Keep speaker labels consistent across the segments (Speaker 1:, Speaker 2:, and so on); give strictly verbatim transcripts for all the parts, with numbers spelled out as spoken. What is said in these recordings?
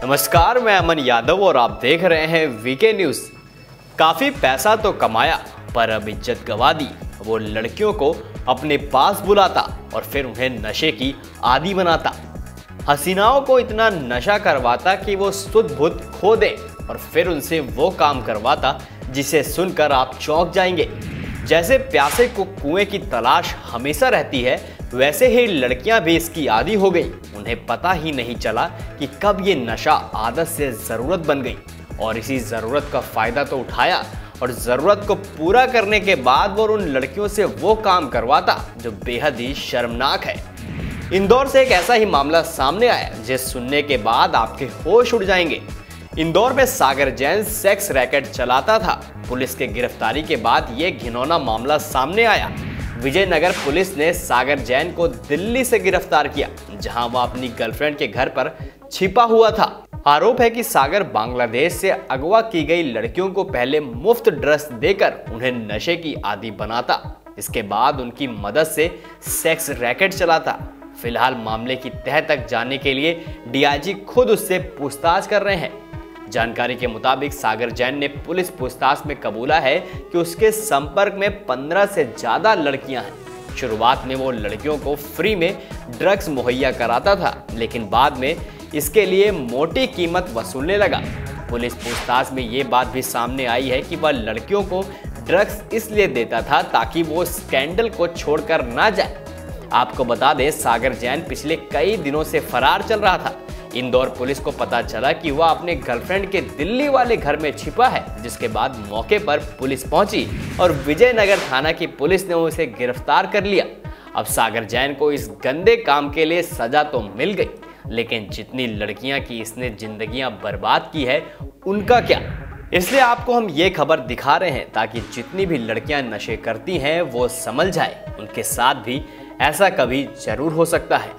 Speaker 1: नमस्कार, मैं अमन यादव और आप देख रहे हैं वीके न्यूज। काफी पैसा तो कमाया पर अब इज्जत गंवा दी। वो लड़कियों को अपने पास बुलाता और फिर उन्हें नशे की आदी बनाता। हसीनाओं को इतना नशा करवाता कि वो सुध बुध खो दे और फिर उनसे वो काम करवाता जिसे सुनकर आप चौंक जाएंगे। जैसे प्यासे को कुएं की तलाश हमेशा रहती है, वैसे ही लड़कियां भी इसकी आदी हो गई। उन्हें पता ही नहीं चला कि कब ये नशा आदत से ज़रूरत बन गई और इसी ज़रूरत का फ़ायदा तो उठाया और ज़रूरत को पूरा करने के बाद वो उन लड़कियों से वो काम करवाता जो बेहद ही शर्मनाक है। इंदौर से एक ऐसा ही मामला सामने आया जिसे सुनने के बाद आपके होश उड़ जाएंगे। इंदौर में सागर जैन सेक्स रैकेट चलाता था। पुलिस के गिरफ्तारी के बाद ये घिनौना मामला सामने आया। विजयनगर पुलिस ने सागर जैन को दिल्ली से गिरफ्तार किया, जहां वह अपनी गर्लफ्रेंड के घर पर छिपा हुआ था। आरोप है कि सागर बांग्लादेश से अगवा की गई लड़कियों को पहले मुफ्त ड्रग्स देकर उन्हें नशे की आदी बनाता, इसके बाद उनकी मदद से सेक्स रैकेट चलाता। फिलहाल मामले की तह तक जाने के लिए डीआईजी खुद उससे पूछताछ कर रहे हैं। जानकारी के मुताबिक सागर जैन ने पुलिस पूछताछ में कबूला है कि उसके संपर्क में पंद्रह से ज्यादा लड़कियां हैं। शुरुआत में वो लड़कियों को फ्री में ड्रग्स मुहैया कराता था, लेकिन बाद में इसके लिए मोटी कीमत वसूलने लगा। पुलिस पूछताछ में ये बात भी सामने आई है कि वह लड़कियों को ड्रग्स इसलिए देता था ताकि वो स्कैंडल को छोड़कर ना जाए। आपको बता दें, सागर जैन पिछले कई दिनों से फरार चल रहा था। इंदौर पुलिस को पता चला कि वह अपने गर्लफ्रेंड के दिल्ली वाले घर में छिपा है, जिसके बाद मौके पर पुलिस पहुंची और विजयनगर थाना की पुलिस ने उसे गिरफ्तार कर लिया। अब सागर जैन को इस गंदे काम के लिए सजा तो मिल गई, लेकिन जितनी लड़कियां की इसने जिंदगियां बर्बाद की है, उनका क्या। इसलिए आपको हम ये खबर दिखा रहे हैं ताकि जितनी भी लड़कियां नशे करती हैं वो समझ जाए उनके साथ भी ऐसा कभी जरूर हो सकता है।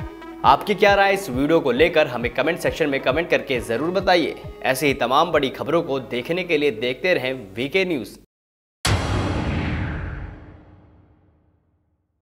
Speaker 1: आपकी क्या राय इस वीडियो को लेकर हमें कमेंट सेक्शन में कमेंट करके जरूर बताइए। ऐसे ही तमाम बड़ी खबरों को देखने के लिए देखते रहें वीके न्यूज़।